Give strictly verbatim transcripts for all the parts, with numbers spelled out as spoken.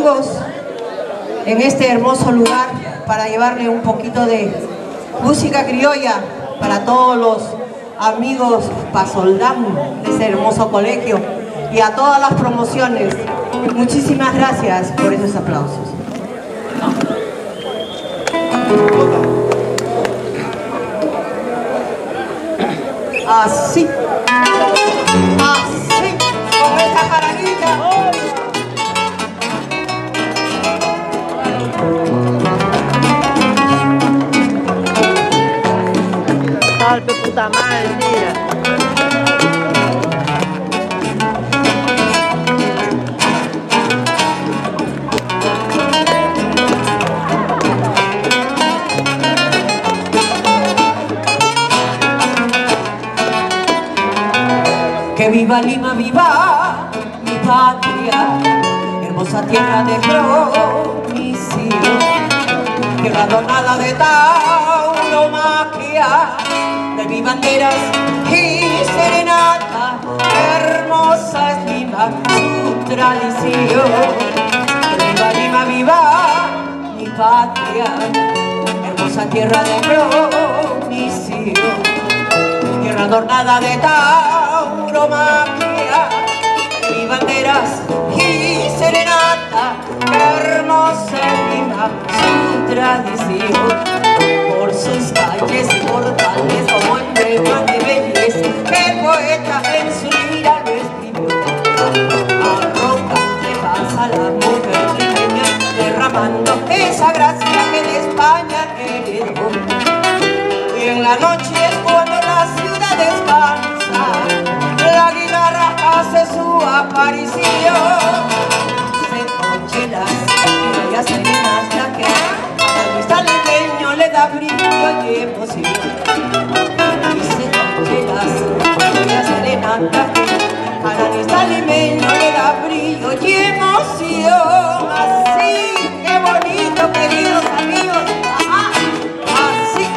amigos en este hermoso lugar para llevarle un poquito de música criolla para todos los amigos Pasoldán de ese hermoso colegio y a todas las promociones. Muchísimas gracias por esos aplausos. Así, así, con esta jaranita. Salve, puta madre, mira. Que viva Lima, viva mi patria, hermosa tierra de promisión, tierra adornada de tauromaquia, de mis banderas y serenata, hermosa es Lima, su tradición. Que viva Lima, viva mi patria, hermosa tierra de promisión, tierra adornada de tauromaquia, de mis banderas y serenata, hermosa es Lima, su tradición. Por sus calles y portales como emblema de belleza, el poeta en su lira lo escribió. Arrogante pasa la mujer limeña, derramando esa gracia que de España heredó. Y en la noche es cuando la ciudad descansa, la guitarra hace su aparición. Se oye las criollas serenas que al cristal limeño le da brillo y emoción. Y se oye las criollas serenas que al cristal limeño le da brillo y emoción. Así, qué bonito, queridos amigos. Ajá, así.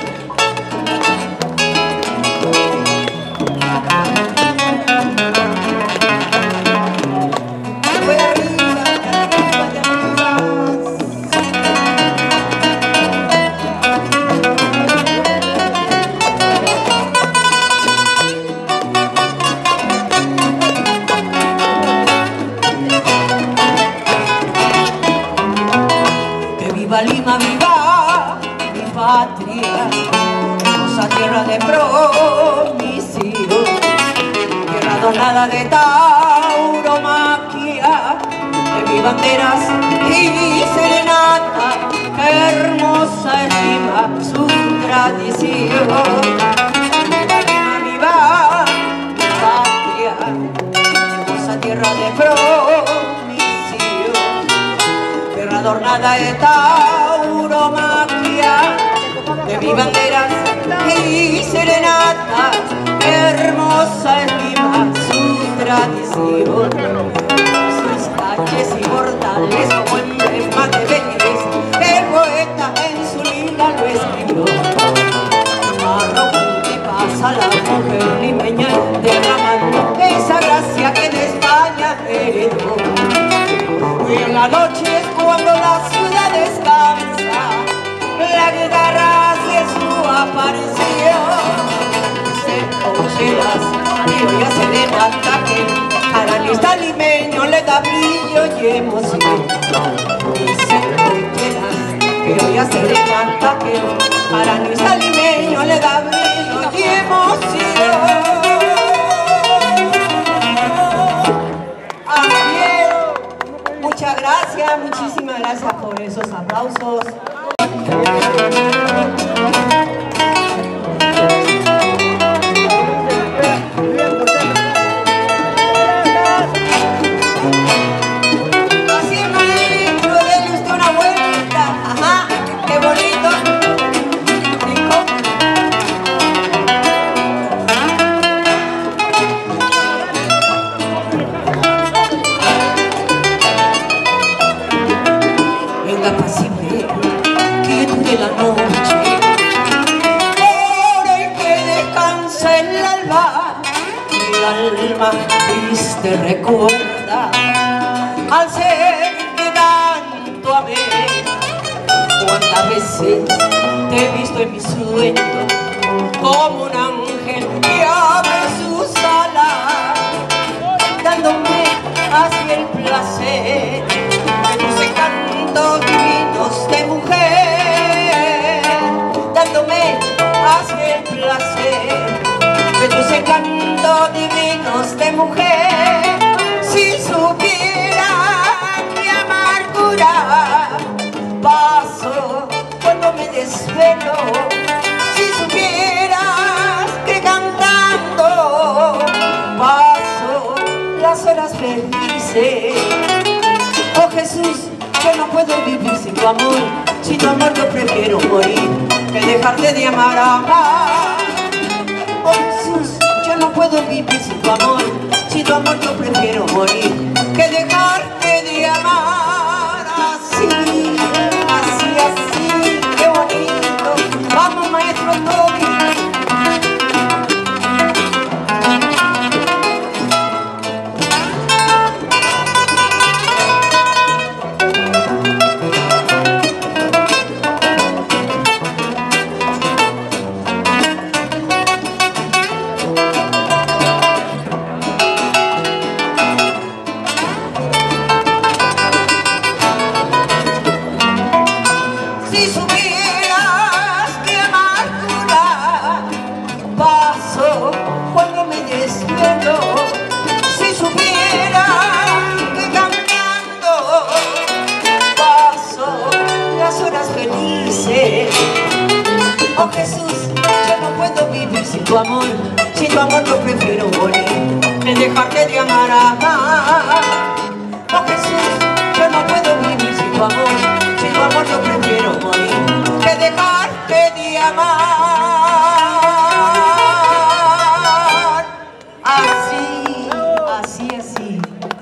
Viva Lima, viva mi patria, hermosa tierra de promisión, tierra adornada de tauromaquia, de mis banderas y serenata, que hermosa es Lima, su tradición. Viva Lima, viva mi patria, hermosa tierra de promisión, tierra adornada de tauromaquia, de mis banderas y serenata, hermosa es Lima, su tradición. Sus calles y portales como emblema de belleza, el poeta en su lira lo escribió. Arrogante pasa la mujer limeña, derramando esa gracia que de España heredó. Y en la noche es cuando la ciudad descansa, la guitarra hace su aparición. Se oye las criollas serenata que al cristal limeño le da brillo y emoción. Y se oye las criollas serenata que al cristal limeño le da brillo y emoción. Muchas gracias, muchísimas gracias por esos aplausos. Así es, maestro, denle usted una vuelta. Ajá, qué bonito. Rico. En la pasible quietud de la noche, veces te he visto en mis sueños como un ángel que abre sus alas, dándome así el placer de tus encantos divinos de mujer, dándome así el placer de tus encantos divinos de mujer. Si supiera qué amargura paso cuando me desvelo, si supieras que cantando paso las horas felices. Oh Jesús, yo no puedo vivir sin tu amor, sin tu amor yo prefiero morir que dejarte de amar, amar. Oh Jesús, yo no puedo vivir sin tu amor, sin tu amor yo prefiero morir que dejarte de amar. Así, así, así, qué bonito. Vamos, maestro Toby. Si supieras qué amargura paso cuando me despierto, si supieras que cantando paso las horas felices. Oh Jesús, yo no puedo vivir sin tu amor, sin tu amor yo prefiero morir que dejarte de amar, amar. Oh Jesús, yo no puedo vivir sin tu amor, sin tu amor yo prefiero morir que dejarte de amar. Así, así, así.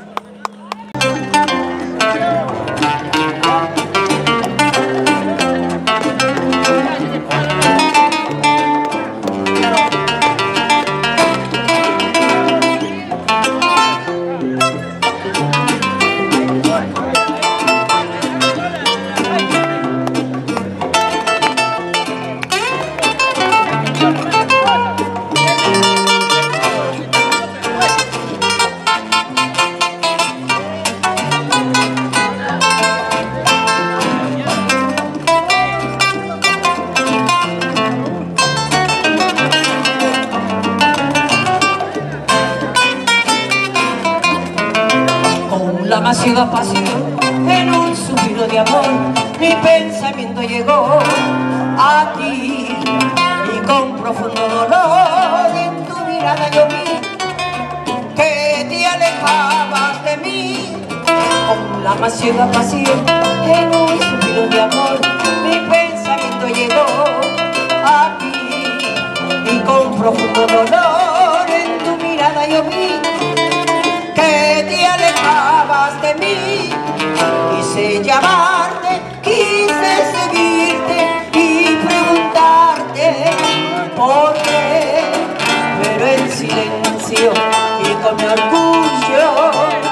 La más ciega pasión, en un suspiro de amor, mi pensamiento llegó a ti y con profundo dolor en tu mirada yo vi que te alejabas de mí. Con la más ciega pasión, en un suspiro de amor, mi pensamiento llegó a ti y con profundo dolor en tu mirada yo vi que te alejabas de mí. Quise llamarte, quise seguirte y preguntarte por qué, pero en silencio y con mi orgullo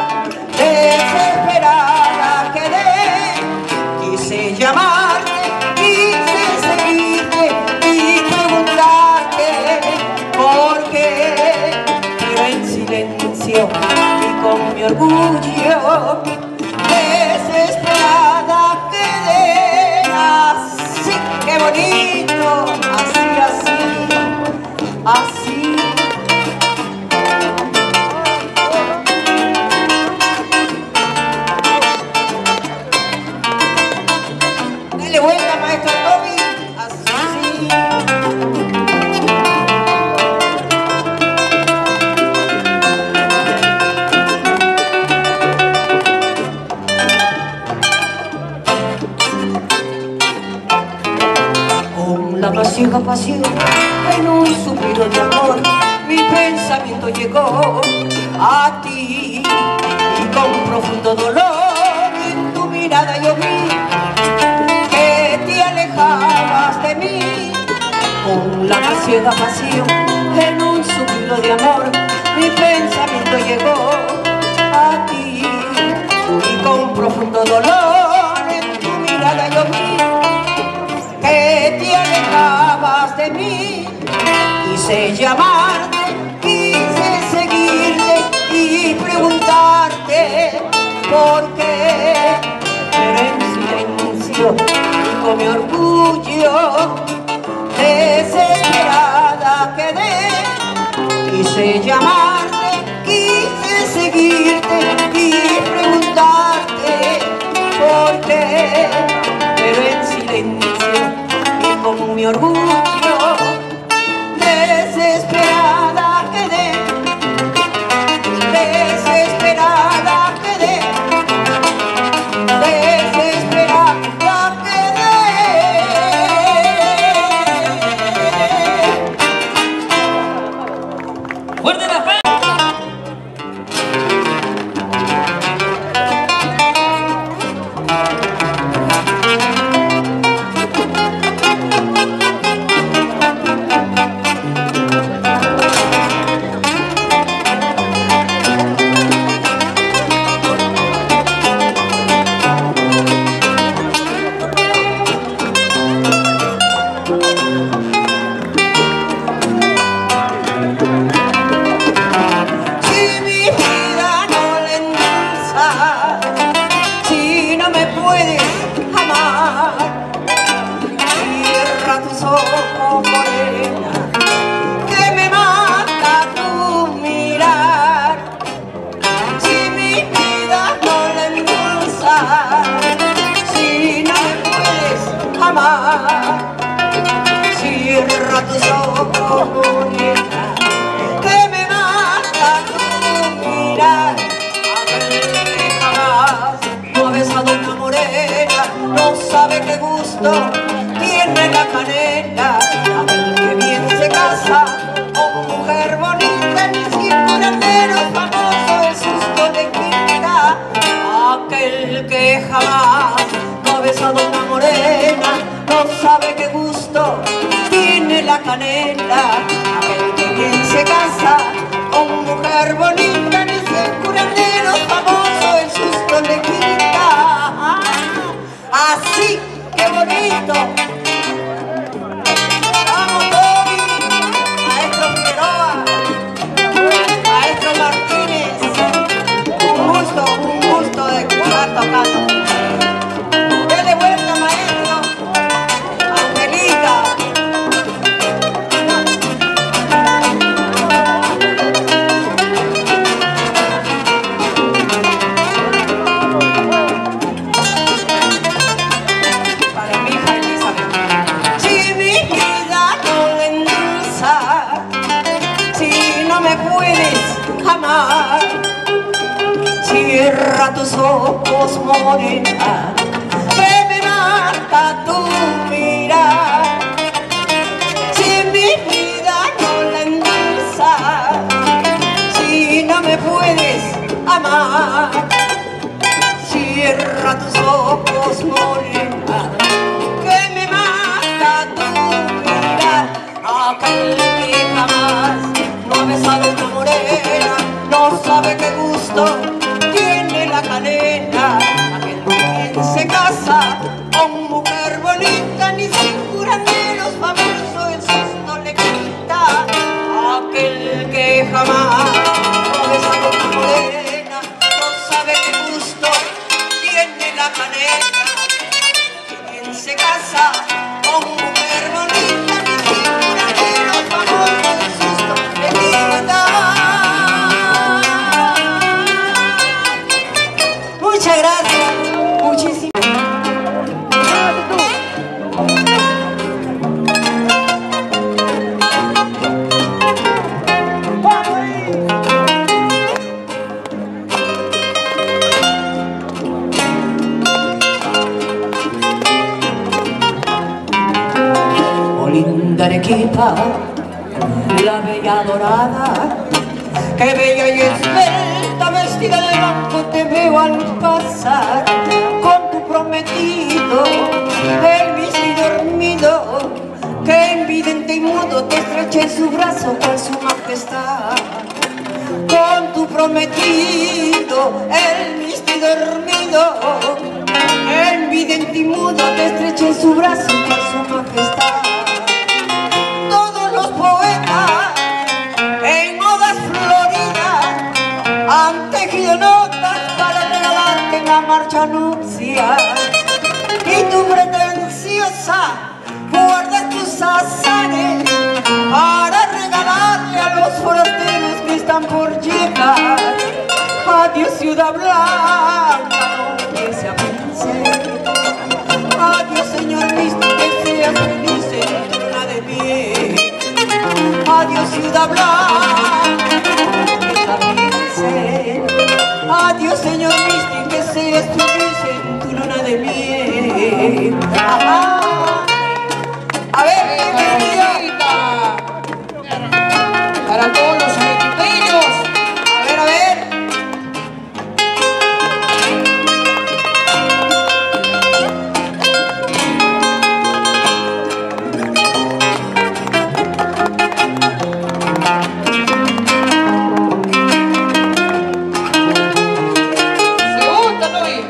desesperada quedé. Quise llamarte, quise seguirte y preguntarte por qué, pero en silencio con mi orgullo desesperada quedé. Así, qué bonito, así, así, así. Dale vuelta, maestro Toby, así. La más ciega pasión, en un suspiro de amor, mi pensamiento llegó a ti y con profundo dolor en tu mirada yo vi que te alejabas de mí. Con la más ciega pasión, en un suspiro de amor, mi pensamiento llegó a ti y con profundo dolor en tu mirada yo vi de mí. Quise llamarte, quise seguirte y preguntarte por qué, pero en silencio y con mi orgullo desesperada quedé. Quise llamarte, quise seguirte y preguntarte por qué, pero en silencio y con mi orgullo desesperada quedé, desesperada quedé, desesperada quedé. ¡Fuerte la fe! Cierra tus ojos, morena, que me mata tu mirar. Aquel que jamás no ha besado una morena, no sabe qué gusto tiene la canela. Aquel que bien se casa con mujer bonita, ni sin curandero famoso el susto le quita. Aquel que jamás no ha besado una morena, no sabe qué gusto tiene la canela. Aquel que bien se casa con mujer bonita, ni sin curandero famoso el susto le quita. Así, qué bonito. Vamos, Toby, maestro Figueroa, maestro Martínez. Un gusto, un gusto de estar tocando. Dele vuelta, maestro. Angelita. Para mi hija Elizabeth. Si mi vida no le endulza, si no me puedes amar, cierra tus ojos, morena, que me mata tu mirar. Si mi vida no la endulza, si no me puedes amar, cierra tus ojos, morena, que me mata tu mirar. Aquel que jamás no ha besado una morena, no sabe qué gusto tiene la canela. Aquel que se casa con mujer bonita, ni sin curanderos famoso el susto le quita. Aquel que jamás no ha besado una morena, no sabe qué gusto tiene la canela. Quien se casa con mujer bonita, ni sin curanderos famoso el susto le quita. Muchas gracias, muchísimas. Oh, linda Arequipa, la bella dorada, que bella y esbelta, vestida de blanco te veo al pasar, con tu prometido, el misil dormido, que invidente y mudo te estrecha en su brazo con su majestad. Con tu prometido, el misil dormido, el invidente y mudo te estrecha en su brazo con su majestad. marcha nupcial y tu pretenciosa guarda tus azares para regalarle a los forasteros que están por llegar. Adiós ciudad blanca, que se avance. Adiós señor místico, que seas feliz en tu luna de miel. Adiós ciudad blanca, que se avance. Adiós señor místico, que seas feliz en tu luna de miel. Ajá. A ver, bienvenida para todos los arequipeños. A ver, a ver. Segunda novia.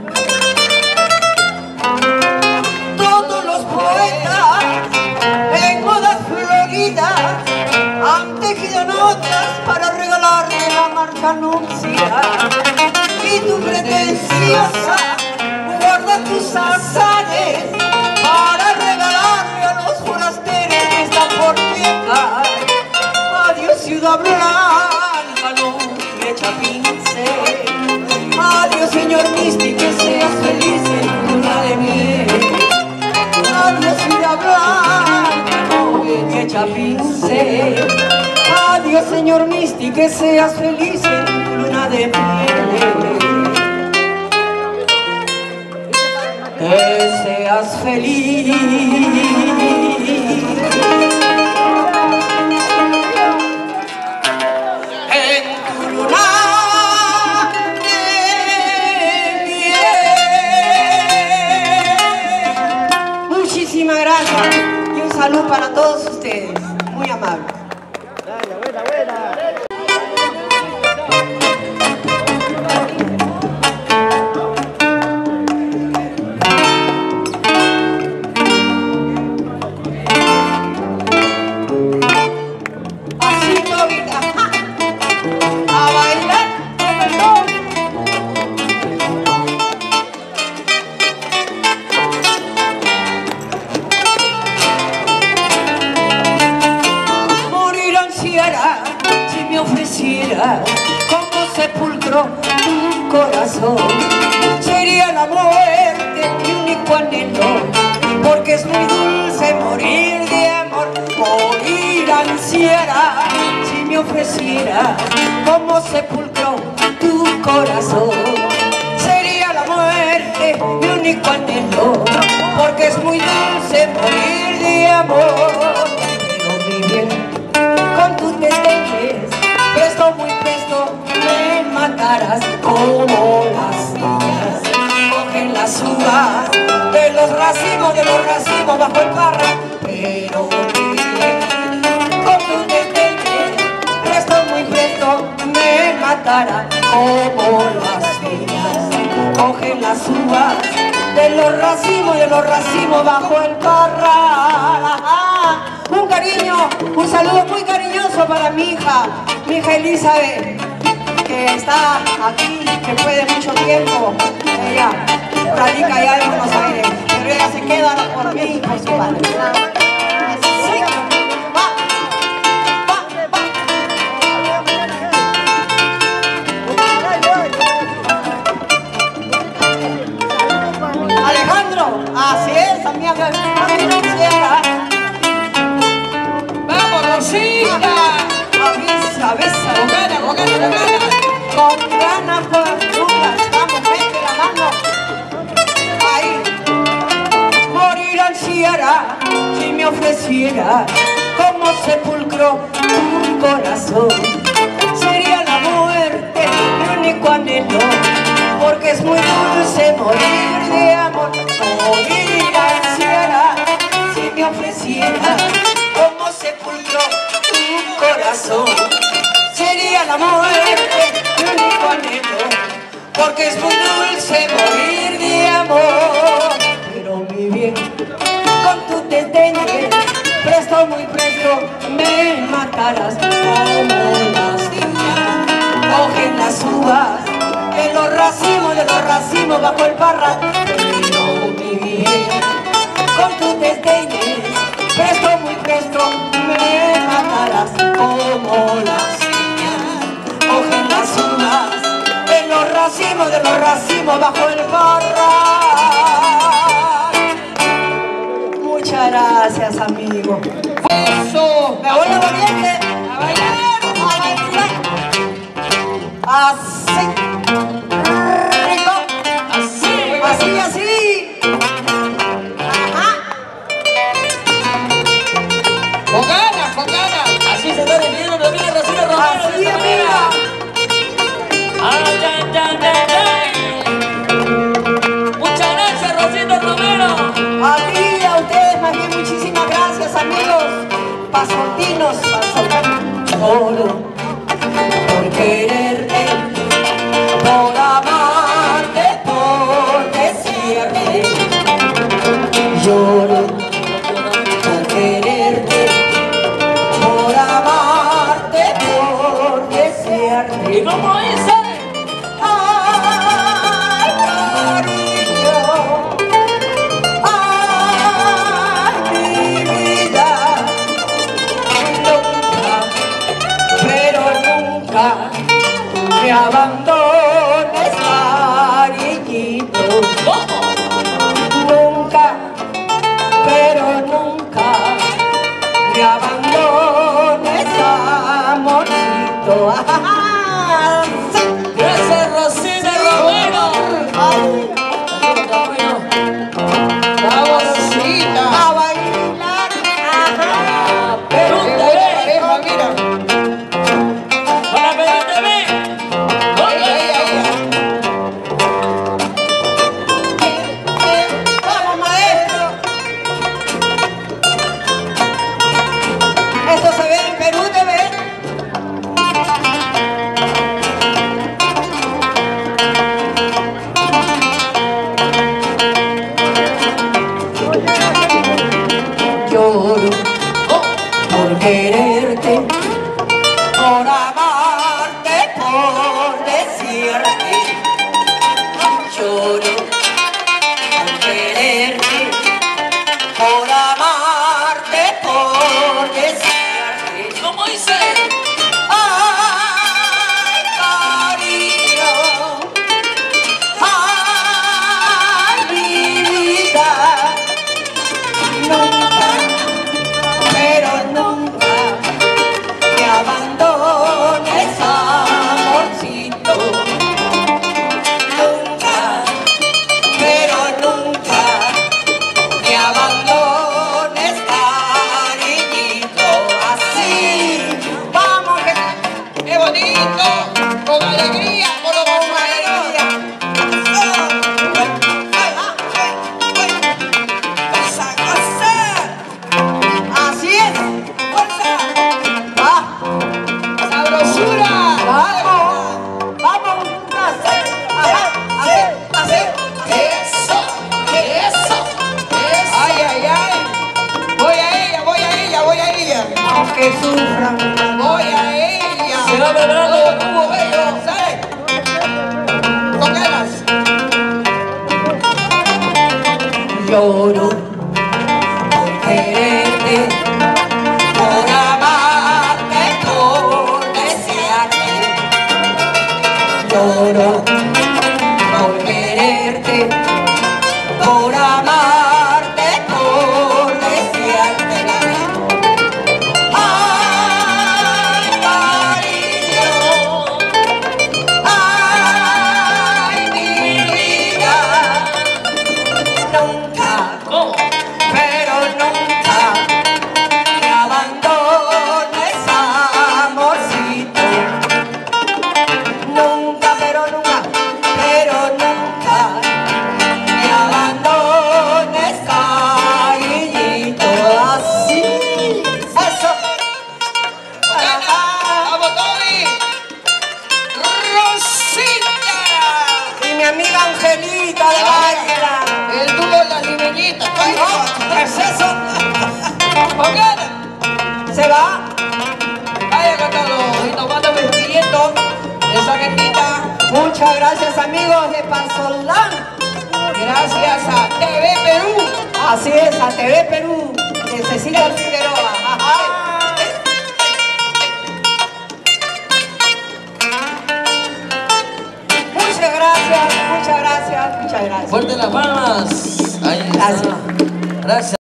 Todos los poetas en modas floridas han tejido notas para regalarle la marcha nupcial y tu pretenciosa guarda tus azares para regalarle a los forasteros que están por llegar. Adiós ciudad blanca, no me chapince. Adiós señor místico, que seas feliz en tu luna de miel. Adiós ciudad blanca, no me chapince. Adiós señor místico, que seas feliz en tu luna de miel. Que seas feliz en tu luna de miel. Muchísimas gracias y un saludo para todos ustedes, muy amables. Buena, buena, buena. Así Tobita, ¡ja! A bailar. Morir ansiara si me ofreciera como sepulcro tu corazón. Sería la muerte mi único anhelo, porque es muy dulce morir de amor. Morir ansiara si me ofreciera como sepulcro tu corazón. Sería la muerte mi único anhelo, porque es muy dulce morir de amor. Pero mi bien, con tus detalles, presto muy presto me matarás como las niñas cogen las uvas de los racimos, de los racimos bajo el parra. Pero mi bien, con tus detalles, presto muy presto me matarás como las niñas cogen las uvas de los racimos, de los racimos bajo el parra. Un cariño, un saludo muy cariñoso para mi hija, mi hija Elizabeth, que está aquí, que fue de mucho tiempo. Ella radica allá en Buenos Aires, pero ella se queda por mí y por su padre. Sí, va, va, va. Alejandro, así es, amiga, financiera. ¡Vamos, Rosita! Avisa, avisa. ¡Con ganas, con ganas, con ganas! Con ganas por nunca, vamos, mete la mano. Ahí. Morir ansiara si me ofreciera como sepulcro tu corazón. Sería la muerte mi único anhelo, porque es muy dulce morir de amor. Morir ansiara si me ofreciera como sepulcro tu corazón. Sería la muerte mi único anhelo, porque es muy dulce morir de amor. Pero mi bien, con tu detengue, presto muy presto me matarás como las niñas cogen las uvas de los racimos, de los racimos racimo bajo el parra. Pero mi bien, con tus desdeñes, presto, muy presto, me matarás como las niñas. Cogen las uvas en los racimos de los racimos bajo el parra. Muchas gracias, amigo. Eso, me voy a Oriente a bailar, a bailar. Así, rico, así, así, así. Ajá. Con ganas, con ganas. Así se está despidiendo también el Rosita Romero. Así, amiga. Ay, ay, ay, ay, ay. Muchas gracias, Rosita Romero. A ti, a ustedes, más bien, muchísimas gracias, amigos. Pasortinos, pasortinos. Oro por quererte, por amarte, por desearte. Lloro por quererte, por amarte, por desearte. ¿Y cómo dice? Ay, cariño, ay, mi vida, nunca, pero nunca me abandones, cariñito. ¿Cómo? Nunca, pero nunca me abandones, amorcito. ¡Ah, sí! Gracias, Rosita Romero. Ay, Vamos, Rosita. a bailar. Ajá. Perú Qué T buena V. pareja, mira. Para Perú T V. Ahí, ahí, ahí. Vamos, maestro. Esto se ve en Perú T V. Lloro por quererte, por amarte, por desearte. Lloro por quererte, por amarte, por desearte. ¿Cómo dice? Ay, cariño, ay, mi vida, nunca, pero nunca me abandones, amorcito. Nunca, pero nunca me abandones, cariñito. Así, vamos, que ¡Qué bonito! Con alegría, con lo con con alegría. Ay, ay, ay, ay. Esa cosa. Así es. Fuerza. Va. ¡Sabrosura! Vamos. Vamos. Así. Ajá. Así. Así. Eso, eso, eso. ¡Ay, ay, ay! Voy a ella, voy a ella, voy a ella. Aunque sufran. Voy a ella. Se va preparando. Todo bello, ¿sale? Con ganas. Lloro por quererte, por amarte, por desearte. Lloro por quererte, por amarte, por desearte. Ay, cariño, ay, mi vida, nunca, ¿Cómo? pero nunca me abandones, amorcito. Nunca, pero nunca, pero nunca me abandones, cariñito. Así, eso. ¡Vamos, Toby! ¡Rosita! Y mi amiga Angelita de Águila. El dúo Las Limeñitas. No, ¿qué es eso? Con ganas. Se va. Vaya, cantado. Y nos manda despidiendo esa gentita. Muchas Muchas gracias, amigos de Panzolán. Gracias a T V Perú. Así es, a T V Perú, de Cecilia Figueroa. Ajá. Muchas gracias, muchas gracias, muchas gracias. Fuerte las palmas. Ahí está. Gracias. Gracias.